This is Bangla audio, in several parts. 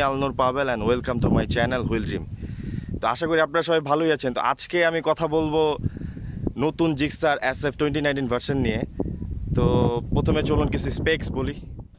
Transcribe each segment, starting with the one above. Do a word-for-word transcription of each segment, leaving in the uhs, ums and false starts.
Alnur Pabel and welcome to my channel wheel dream. তো আশা করি আপনারা সবাই ভালোই আছেন। তো আজকে আমি কথা বলবো নতুন Gixxer S F twenty nineteen version নিয়ে। তো প্রথমে চলুন কিছু স্পেক্স বলি।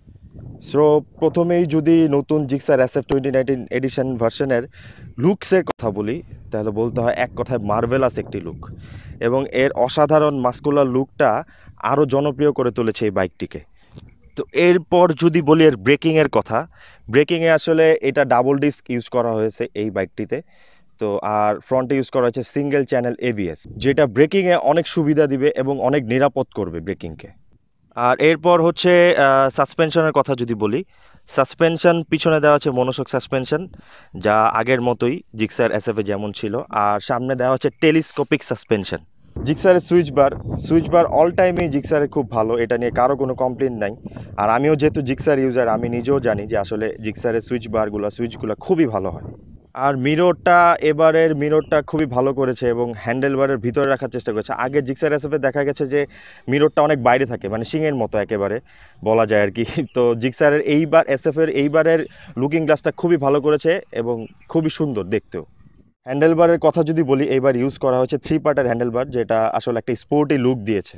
সো প্রথমেই যদি নতুন Gixxer S F twenty nineteen edition ভার্সনের লুকসের কথা বলি, তাহলে বলতে হয় এক কথায় মার্ভেলাস একটি লুক, এবং এর অসাধারণ মাস্কুলার লুকটা আরও জনপ্রিয় করে তুলেছে এই বাইকটিকে। তো এরপর যদি বলি এর ব্রেকিংয়ের কথা, ব্রেকিংয়ে আসলে এটা ডাবল ডিস্ক ইউজ করা হয়েছে এই বাইকটিতে। তো আর ফ্রন্টে ইউজ করা হয়েছে সিঙ্গেল চ্যানেল এবিএস, যেটা ব্রেকিংয়ে অনেক সুবিধা দিবে এবং অনেক নিরাপদ করবে ব্রেকিংকে। আর এরপর হচ্ছে সাসপেনশনের কথা যদি বলি, সাসপেনশন পিছনে দেওয়া হচ্ছে মনোশক সাসপেনশন, যা আগের মতোই জিক্সার এসএফে যেমন ছিল। আর সামনে দেওয়া হচ্ছে টেলিস্কোপিক সাসপেনশন। জিক্সারের switch bar switch bar all টাইমেই জিক্সারের খুব ভালো, এটা নিয়ে কারো কোনো কমপ্লেন নাই। আর আমিও যেহেতু জিক্সার ইউজার, আমি নিজেও জানি যে আসলে জিক্সারের সুইচ বারগুলো সুইচগুলো খুবই ভালো হয়। আর মিররটা, এবারের মিররটা খুবই ভালো করেছে এবং হ্যান্ডেল বারের ভিতরে রাখার চেষ্টা করেছে। আগে জিক্সার এসএফে দেখা গেছে যে মিররটা অনেক বাইরে থাকে, মানে শিংয়ের মতো একেবারে বলা যায় আর কি। তো জিক্সারের এইবার এসএফের এইবারের লুকিং গ্লাসটা খুবই ভালো করেছে এবং খুবই সুন্দর দেখতেও। হ্যান্ডেলবারের কথা যদি বলি, এইবার ইউজ করা হয়েছে থ্রি পার্টের হ্যান্ডেলবার, যেটা আসলে একটা স্পোর্টি লুক দিয়েছে।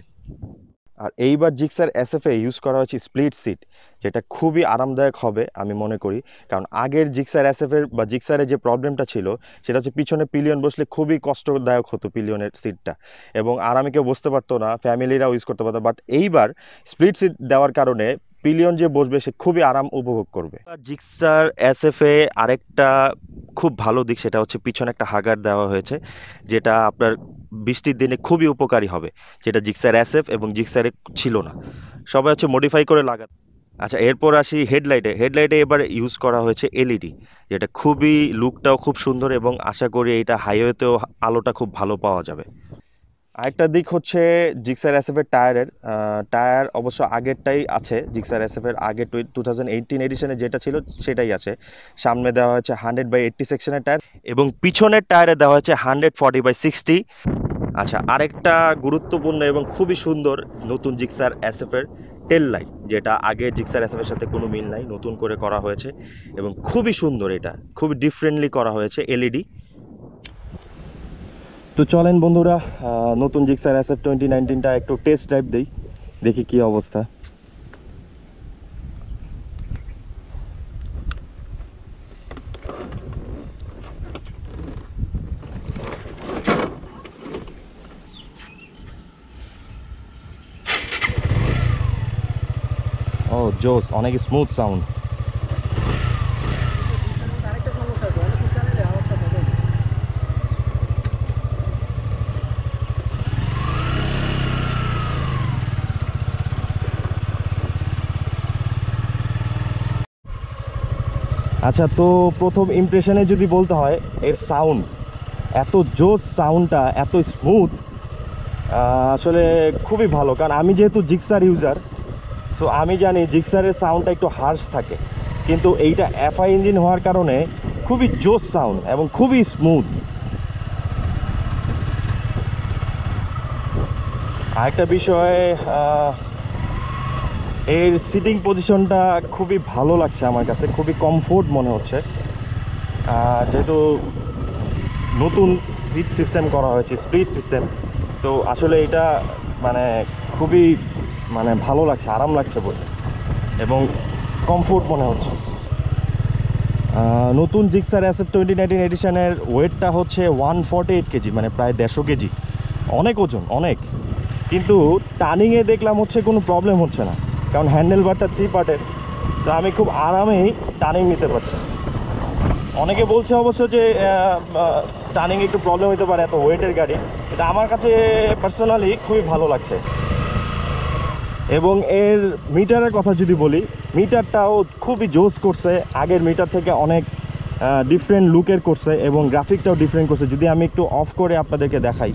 আর এইবার জিক্সার এসএফে ইউজ করা হয়েছে স্প্লিট সিট, যেটা খুবই আরামদায়ক হবে আমি মনে করি। কারণ আগের জিক্সার এসএফের বা জিক্সারের যে প্রবলেমটা ছিল, সেটা হচ্ছে পিছনে পিলিয়ন বসলে খুবই কষ্টদায়ক হতো পিলিয়নের সিটটা, এবং আরামে কেউ বসতে পারতো না, ফ্যামিলিরাও ইউজ করতে পারতো। বাট এইবার স্প্লিট সিট দেওয়ার কারণে পিলিয়ন যে বসবে সে খুবই আরাম উপভোগ করবে। জিক্সার এসএফে আরেকটা খুব ভালো দিক, সেটা হচ্ছে পিছনে একটা হাগার দেওয়া হয়েছে, যেটা আপনার বৃষ্টির দিনে খুবই উপকারী হবে, যেটা জিক্সার এসএফ এবং জিক্সারে ছিল না। সবাই হচ্ছে মডিফাই করে লাগা। আচ্ছা, এরপর আসি হেডলাইটে। হেডলাইটে এবার ইউজ করা হয়েছে এলইডি, যেটা খুবই লুকটাও খুব সুন্দর, এবং আশা করি এটা হাইওয়েতেও আলোটা খুব ভালো পাওয়া যাবে। আরেকটা দিক হচ্ছে জিক্সার এসএফের টায়ারের টায়ার অবশ্য আগেরটাই আছে, জিক্সার এসএফের আগে টু থাউজেন্ড এইটিন এডিশনে যেটা ছিল সেটাই আছে। সামনে দেওয়া হয়েছে হান্ড্রেড বাই এইট্টি সেকশনের টায়ার, এবং পিছনের টায়ারে দেওয়া হয়েছে হান্ড্রেড ফর্টি বাই সিক্সটি। আচ্ছা, আরেকটা গুরুত্বপূর্ণ এবং খুবই সুন্দর নতুন জিক্সার এসএফের টেল লাইট, যেটা আগে জিক্সার এসএফের সাথে কোনো মিল নাই, নতুন করে করা হয়েছে এবং খুবই সুন্দর। এটা খুবই ডিফারেন্টলি করা হয়েছে এলইডি। তো চলেন বন্ধুরা, নতুন জিক্সার এসএফ টোয়েন্টি নাইনটিনটা একটু টেস্ট ড্রাইভ দিই, দেখি কি অবস্থা। ও জোস, অনেক স্মুথ সাউন্ড। আচ্ছা, তো প্রথম ইমপ্রেশনে যদি বলতে হয়, এর সাউন্ড এত জোস, সাউন্ডটা এত স্মুথ, আসলে খুবই ভালো। কারণ আমি যেহেতু জিক্সার ইউজার, সো আমি জানি জিক্সারের সাউন্ডটা একটু হার্শ থাকে, কিন্তু এইটা এফআই ইঞ্জিন হওয়ার কারণে খুবই জোস সাউন্ড এবং খুবই স্মুথ। আরেকটা বিষয়, এর সিটিং পজিশনটা খুবই ভালো লাগছে আমার কাছে, খুবই কমফোর্ট মনে হচ্ছে। যেহেতু নতুন সিট সিস্টেম করা হয়েছে, স্প্লিট সিস্টেম, তো আসলে এটা মানে খুবই মানে ভালো লাগছে, আরাম লাগছে বসে, এবং কমফোর্ট মনে হচ্ছে। নতুন জিক্সার এসএফ টোয়েন্টি নাইনটিন এডিশনের ওয়েটটা হচ্ছে ওয়ান ফর্টি এইট কেজি, মানে প্রায় দেড়শো কেজি, অনেক ওজন, অনেক। কিন্তু টার্নিংয়ে দেখলাম হচ্ছে কোনো প্রবলেম হচ্ছে না, কারণ হ্যান্ডেল বারটা থ্রি পার্টের, তো আমি খুব আরামেই টার্নিং নিতে পারছি। অনেকে বলছে অবশ্য যে টার্নিং একটু প্রবলেম হতে পারে এত ওয়েটের গাড়ি, কিন্তু আমার কাছে পার্সোনালি খুবই ভালো লাগছে। এবং এর মিটারের কথা যদি বলি, মিটারটাও খুবই জোস করছে, আগের মিটার থেকে অনেক ডিফারেন্ট লুকের করছে এবং গ্রাফিকটাও ডিফারেন্ট করছে। যদি আমি একটু অফ করে আপনাদেরকে দেখাই,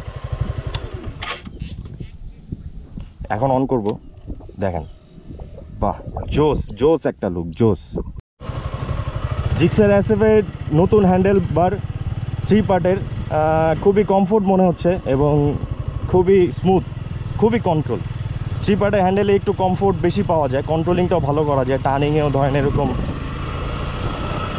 এখন অন করব, দেখেন, বাহ, জোস জোস একটা লুক, জোস। জিক্সার এসএফের নতুন হ্যান্ডেল বার থ্রি পার্টের, খুবই কমফোর্ট মনে হচ্ছে এবং খুবই স্মুথ, খুবই কন্ট্রোল। থ্রি পার্টের হ্যান্ডেলে একটু কমফোর্ট বেশি পাওয়া যায়, কন্ট্রোলিংটাও ভালো করা যায়, টার্নিংয়েও ধরেন এরকম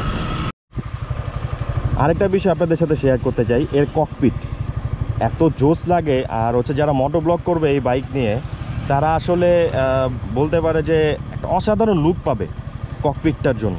আরেকটা বিষয় আপনাদের সাথে শেয়ার করতে চাই, এর ককপিট এত জোস লাগে। আর হচ্ছে যারা মোটো ব্লগ করবে এই বাইক নিয়ে, তারা আসলে বলতে পারে যে একটা অসাধারণ লুক পাবে ককপিটটার জন্য।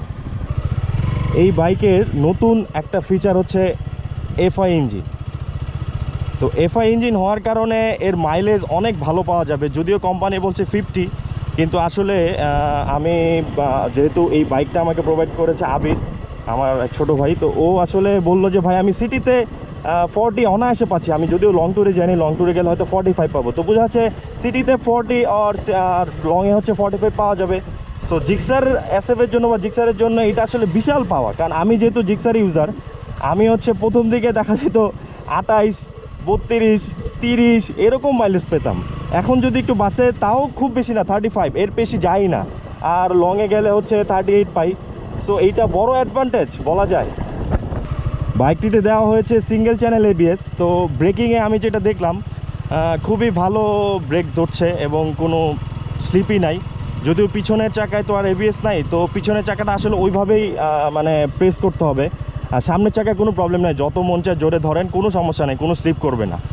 এই বাইকের নতুন একটা ফিচার হচ্ছে এফআই ইঞ্জিন। তো এফআই ইঞ্জিন হওয়ার কারণে এর মাইলেজ অনেক ভালো পাওয়া যাবে। যদিও কোম্পানি বলছে ফিফটি, কিন্তু আসলে আমি যেহেতু এই বাইকটা আমাকে প্রোভাইড করেছে আবির, আমার ছোট ভাই, তো ও আসলে বললো যে ভাই আমি সিটিতে ফর্টি অনায়াসে পাচ্ছি। আমি যদিও লং ট্যুরে জানি, লং ট্যুরে গেলে হয়তো ফর্টি ফাইভ পাবো, তো বোঝা যাচ্ছে সিটিতে ফর্টি আর লংয়ে হচ্ছে ফর্টি ফাইভ পাওয়া যাবে। সো জিক্সার এসএফের জন্য বা জিক্সারের জন্য এটা আসলে বিশাল পাওয়া। কারণ আমি যেহেতু জিক্সার ইউজার, আমি হচ্ছে প্রথম দিকে দেখা যেত আটাইশ, বত্রিশ, তিরিশ এরকম মাইলেজ পেতাম। এখন যদি একটু বাসে, তাও খুব বেশি না, থার্টি ফাইভ, এর বেশি যাই না। আর লংয়ে গেলে হচ্ছে থার্টি এইট পাই। সো এইটা বড় অ্যাডভান্টেজ বলা যায়। বাইকটিতে দেওয়া হয়েছে সিঙ্গেল চ্যানেল এবিএস। তো ব্রেকিংয়ে আমি যেটা দেখলাম, খুবই ভালো ব্রেক ধরছে এবং কোনো স্লিপই নাই। যদিও পিছনের চাকায় তো আর এবিএস নাই, তো পিছনের চাকাটা আসলে ওইভাবেই মানে প্রেস করতে হবে। আর সামনের চাকায় কোনো প্রবলেম নেই, যত মন চায় জোরে ধরেন, কোনো সমস্যা নেই, কোনো স্লিপ করবে না।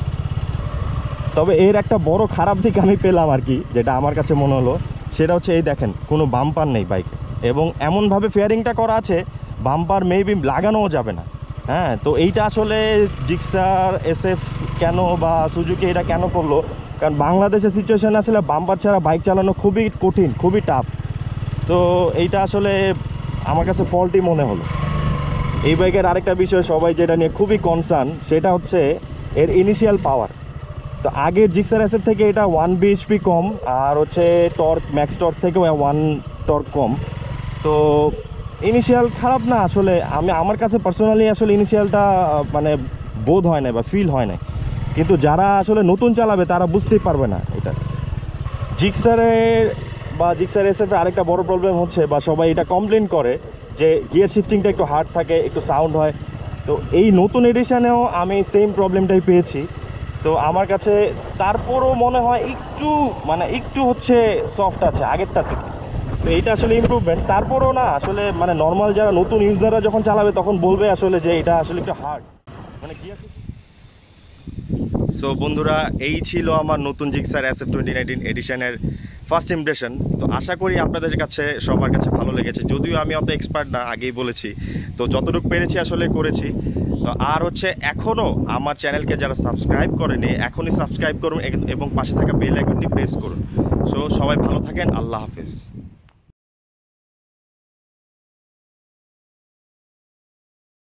তবে এর একটা বড় খারাপ দিক আমি পেলাম আর কি, যেটা আমার কাছে মনে হলো, সেটা হচ্ছে এই দেখেন কোনো বাম্পার নেই বাইকে, এবং এমনভাবে ফেয়ারিংটা করা আছে বাম্পার মেবি লাগানোও যাবে না। হ্যাঁ, তো এইটা আসলে জিক্সার এসএফ কেন বা সুজুকি এটা কেন করলো, কারণ বাংলাদেশের সিচুয়েশান আসলে বাম্পার ছাড়া বাইক চালানো খুবই কঠিন, খুবই টাফ। তো এইটা আসলে আমার কাছে ফল্টই মনে হলো। এই বাইকের আরেকটা বিষয় সবাই যেটা নিয়ে খুবই কনসার্ন, সেটা হচ্ছে এর ইনিশিয়াল পাওয়ার। তো আগের জিক্সার এসএফ থেকে এটা ওয়ান বিএইচপি কম, আর হচ্ছে টর্ক ম্যাক্স টর্ক থেকে ওয়ান টর্ক কম। তো ইনিশিয়াল খারাপ না আসলে, আমি আমার কাছে পার্সোনালি আসলে ইনিশিয়ালটা মানে বোধ হয় না বা ফিল হয় না, কিন্তু যারা আসলে নতুন চালাবে তারা বুঝতেই পারবে না এটা। জিক্সারের বা জিক্সার এসএফে আরেকটা বড় প্রবলেম হচ্ছে, বা সবাই এটা কমপ্লেন করে যে গিয়ার শিফটিংটা একটু হার্ড থাকে, একটু সাউন্ড হয়। তো এই নতুন এডিশনেও আমি সেম প্রবলেমটাই পেয়েছি। তো আমার কাছে তারপরও মনে হয় একটু মানে একটু হচ্ছে সফট আছে আগেরটা থেকে। তো এইটা আসলে ইমপ্রুভমেন্ট। তারপরও না আসলে মানে নর্মাল যারা নতুন ইউজাররা যখন চালাবে তখন বলবে আসলে যে এটা আসলে একটু হার্ড মানে গিয়ার। সো বন্ধুরা, এই ছিল আমার নতুন জিক্সার এসএফ টোয়েন্টি নাইনটিন এডিশনের ফার্স্ট ইমপ্রেশন। তো আশা করি আপনাদের কাছে সবার কাছে ভালো লেগেছে। যদিও আমি অত এক্সপার্ট না, আগেই বলেছি, তো যতটুকু পেরেছি আসলে করেছি। তো আর হচ্ছে এখনও আমার চ্যানেলকে যারা সাবস্ক্রাইব করেনি, এখনই সাবস্ক্রাইব করুন এবং পাশে থাকা বেল আইকনটি প্রেস করুন। সো সবাই ভালো থাকেন, আল্লাহ হাফেজ।